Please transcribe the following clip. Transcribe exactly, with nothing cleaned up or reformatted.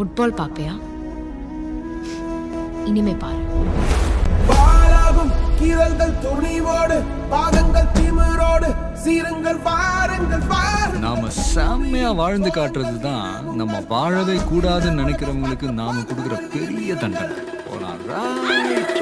Football பார்ப்பியா? இனிமே பாரு. பாலாகும் கீரல்கள் துணிவோடு, பாகங்கள் திமிரோடு, சீருங்கள் வாருங்கள் வாருங்கள். நாம செம்மையா வாழ்ந்து காட்டுறது தான் நம்ம வாழவே கூடாதுன்னு நினைக்கிறவங்களுக்கு நாம கொடுக்குற பெரிய தண்டனை.